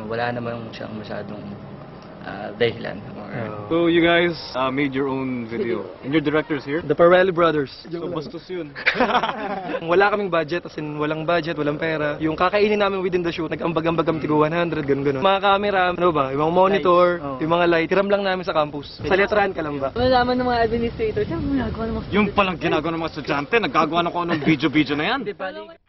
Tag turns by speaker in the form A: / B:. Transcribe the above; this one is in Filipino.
A: wala naman siyang masyadong dahilan.
B: So you guys made your own video. And your directors here?
C: The Parelli Brothers.
B: So bastos yun.
C: Wala kaming budget, as in walang budget, walang pera. Yung kakainin namin within the shoot, nag-ambag-ambag kami tigo 100, ganun-ganun. Mga camera, ano ba, yung mga monitor, yung mga light, hiram lang namin sa campus. Sa letrahan ka lang ba?
D: Malaman ng mga administrator, ginagawa ng mga
B: Yung palang ginagawa ng mga estudyante, nagkagawa na ko ng video-video na yan.